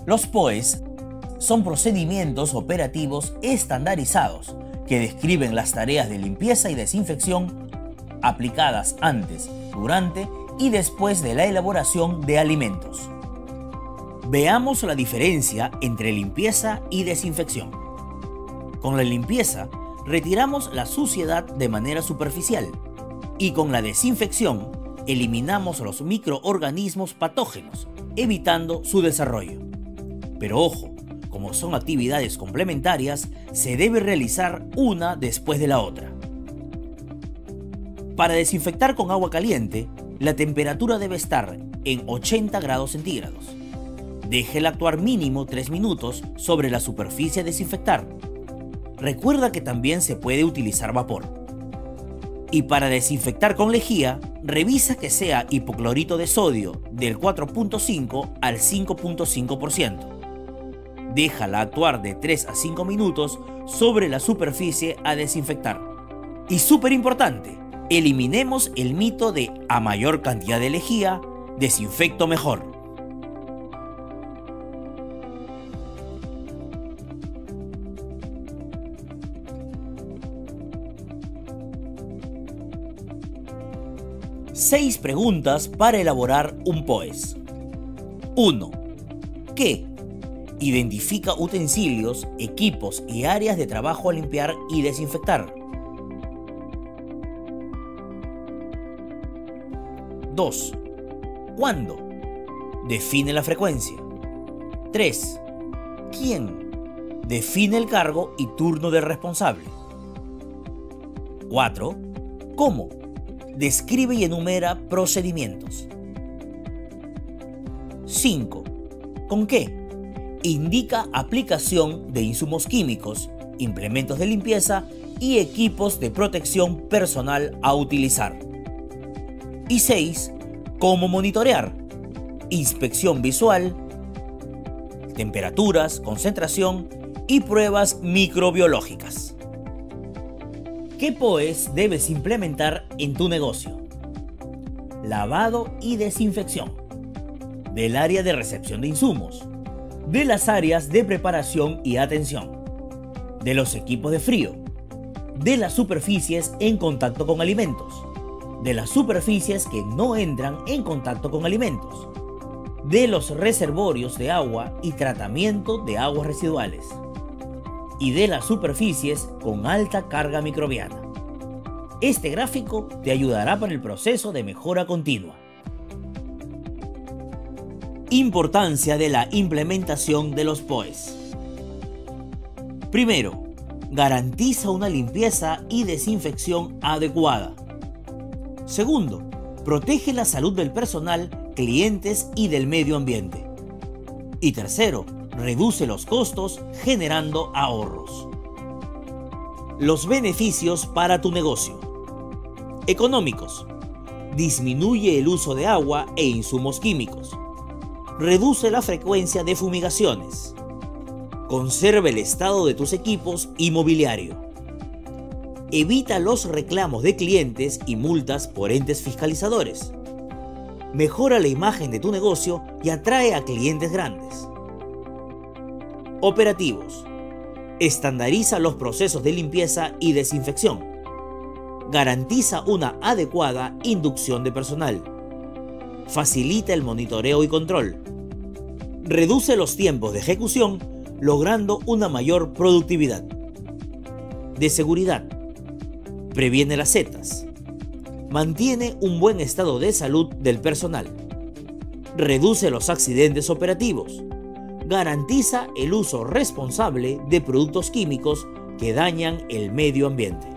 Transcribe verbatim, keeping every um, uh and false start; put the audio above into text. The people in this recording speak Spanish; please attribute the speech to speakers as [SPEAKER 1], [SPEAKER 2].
[SPEAKER 1] Los P O Es son procedimientos operativos estandarizados que describen las tareas de limpieza y desinfección aplicadas antes, durante y después de la elaboración de alimentos. Veamos la diferencia entre limpieza y desinfección. Con la limpieza, retiramos la suciedad de manera superficial y con la desinfección, eliminamos los microorganismos patógenos, evitando su desarrollo. Pero ojo, como son actividades complementarias, se debe realizar una después de la otra. Para desinfectar con agua caliente, la temperatura debe estar en ochenta grados centígrados. Déjela actuar mínimo tres minutos sobre la superficie a desinfectar. Recuerda que también se puede utilizar vapor. Y para desinfectar con lejía, revisa que sea hipoclorito de sodio del cuatro punto cinco al cinco punto cinco por ciento. Déjala actuar de tres a cinco minutos sobre la superficie a desinfectar. Y súper importante, eliminemos el mito de a mayor cantidad de lejía, desinfecto mejor. Seis preguntas para elaborar un P O Es. uno. ¿Qué? Identifica utensilios, equipos y áreas de trabajo a limpiar y desinfectar. dos. ¿Cuándo? Define la frecuencia. tres. ¿Quién? Define el cargo y turno del responsable. cuatro. ¿Cómo? Describe y enumera procedimientos. cinco. ¿Con qué? Indica aplicación de insumos químicos, implementos de limpieza y equipos de protección personal a utilizar. Y seis. ¿Cómo monitorear? Inspección visual, temperaturas, concentración y pruebas microbiológicas. ¿Qué P O Es debes implementar en tu negocio? Lavado y desinfección del área de recepción de insumos, de las áreas de preparación y atención, de los equipos de frío, de las superficies en contacto con alimentos, de las superficies que no entran en contacto con alimentos, de los reservorios de agua y tratamiento de aguas residuales, y de las superficies con alta carga microbiana. Este gráfico te ayudará para el proceso de mejora continua. Importancia de la implementación de los P O Es. Primero, garantiza una limpieza y desinfección adecuada. Segundo, protege la salud del personal, clientes y del medio ambiente. Y tercero, reduce los costos generando ahorros. Los beneficios para tu negocio. Económicos. Disminuye el uso de agua e insumos químicos. Reduce la frecuencia de fumigaciones. Conserva el estado de tus equipos y mobiliario. Evita los reclamos de clientes y multas por entes fiscalizadores. Mejora la imagen de tu negocio y atrae a clientes grandes. Operativos. Estandariza los procesos de limpieza y desinfección. Garantiza una adecuada inducción de personal. Facilita el monitoreo y control. Reduce los tiempos de ejecución, logrando una mayor productividad. De seguridad. Previene las setas. Mantiene un buen estado de salud del personal. Reduce los accidentes operativos. Garantiza el uso responsable de productos químicos que dañan el medio ambiente.